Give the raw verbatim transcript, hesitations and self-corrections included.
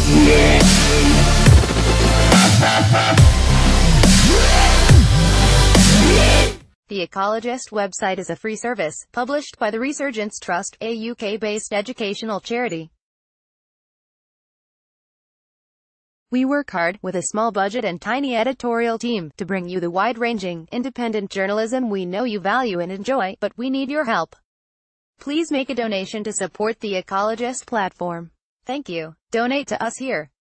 The Ecologist website is a free service, published by the Resurgence Trust, a U K-based educational charity. We work hard, with a small budget and tiny editorial team, to bring you the wide-ranging, independent journalism we know you value and enjoy, but we need your help. Please make a donation to support the Ecologist platform. Thank you. Donate to us here.